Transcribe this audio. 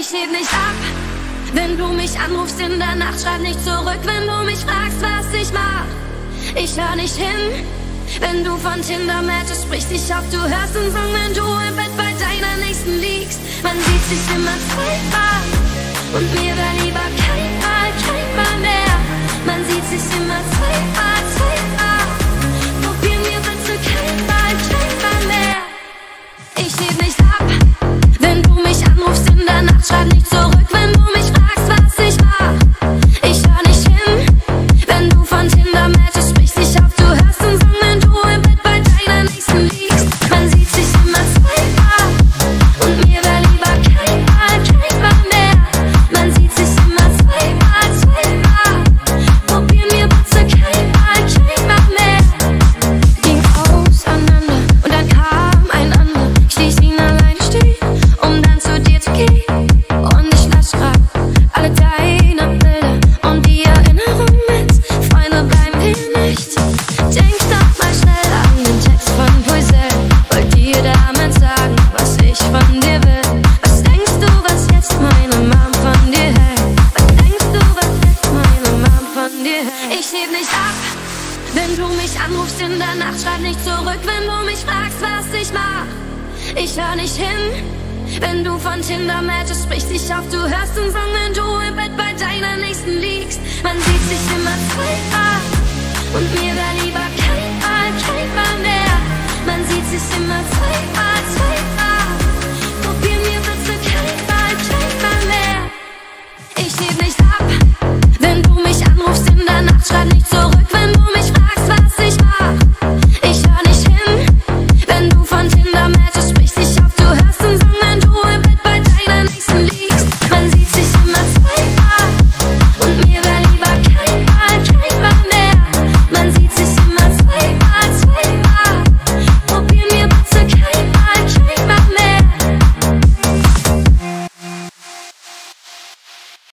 Ich heb nicht ab, wenn du mich anrufst in der Nacht. Schreib nicht zurück, wenn du mich fragst, was ich mach. Ich hör nicht hin, wenn du von Tinder-Matches sprichst. Ich hoffe, du hörst einen Song, wenn du im Bett bei deiner Nächsten liegst. Man sieht sich immer zweimal und mir wär lieber kein Mal mehr. Man sieht sich immer zweimal. Probieren wir bitte kein Mal mehr. Ich heb nicht ab, wenn du mich anrufst in der Nacht. Schreib nicht zurück, wenn du mich fragst, was ich mach. Ich hör nicht hin, wenn du von Tinder-Matches sprichst. Ich hoffe, du hörst einen Song, wenn du im Bett bei deiner Nächsten liegst. Man sieht sich immer zweimal und mir wär lieber kein Mal mehr. Man sieht sich immer zweimal. Probieren wir bitte kein Mal mehr. Ging auseinander und dann kam ein anderer. Ich ließ ihn allein stehen, um dann zu dir zu gehen. Und ich lass grad alle deine Bilder und die Erinnerung mit. Freunde bleiben wir nicht. Denk doch mal schnell an den Text von Poisel. Wollt dir damit sagen, was ich von dir will? Was denkst du, was jetzt meine Mom von dir hält? Was denkst du, was jetzt meine Mom von dir hält? Ich heb nicht ab, wenn du mich anrufst in der Nacht. Schreib nicht zurück, wenn du mich fragst, was ich mach. Ich hör nicht hin, wenn du von Tinder-Matches sprichst. Ich hoffe, du hörst einen Song, wenn du im Bett bei deiner Nächsten liegst. Man sieht sich immer zweimal und mir wär lieber kein Mal mehr. Man sieht sich immer zweimal.